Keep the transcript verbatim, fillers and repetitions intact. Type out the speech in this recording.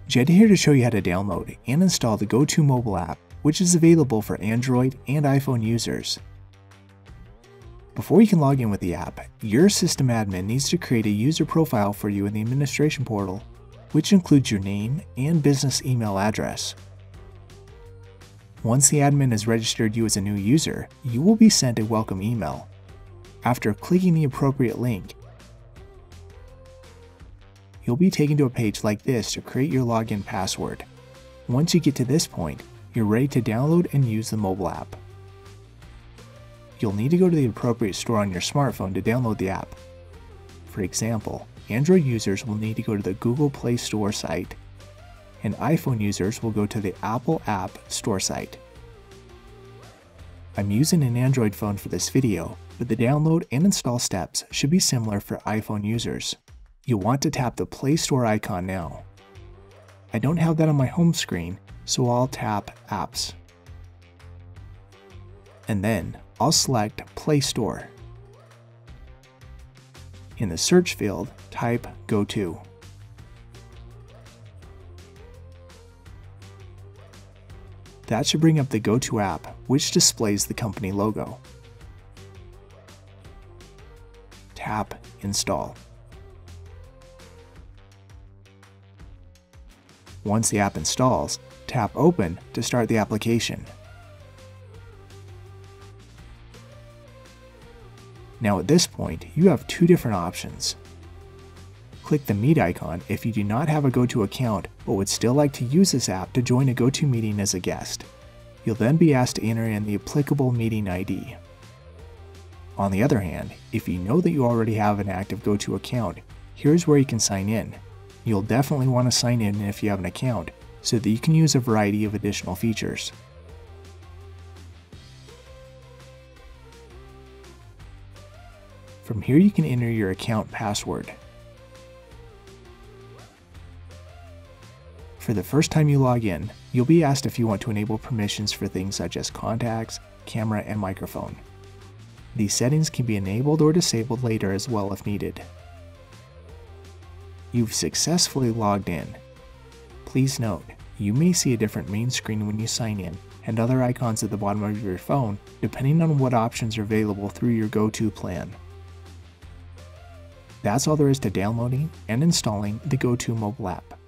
Jed here to show you how to download and install the GoTo mobile app, which is available for Android and iPhone users. Before you can log in with the app, your system admin needs to create a user profile for you in the administration portal, which includes your name and business email address. Once the admin has registered you as a new user, you will be sent a welcome email. After clicking the appropriate link, you'll be taken to a page like this to create your login password. Once you get to this point, you're ready to download and use the mobile app. You'll need to go to the appropriate store on your smartphone to download the app. For example, Android users will need to go to the Google Play Store site, and iPhone users will go to the Apple App Store site. I'm using an Android phone for this video, but the download and install steps should be similar for iPhone users. You'll want to tap the Play Store icon now. I don't have that on my home screen, so I'll tap Apps. And then I'll select Play Store. In the search field, type GoTo. That should bring up the GoTo app, which displays the company logo. Tap Install. Once the app installs, tap Open to start the application. Now at this point, you have two different options. Click the Meet icon if you do not have a GoTo account but would still like to use this app to join a GoTo meeting as a guest. You'll then be asked to enter in the applicable meeting I D. On the other hand, if you know that you already have an active GoTo account, here's where you can sign in. You'll definitely want to sign in if you have an account, so that you can use a variety of additional features. From here you can enter your account password. For the first time you log in, you'll be asked if you want to enable permissions for things such as contacts, camera, and microphone. These settings can be enabled or disabled later as well if needed. You've successfully logged in. Please note, you may see a different main screen when you sign in, and other icons at the bottom of your phone depending on what options are available through your GoTo plan. That's all there is to downloading and installing the GoTo mobile app.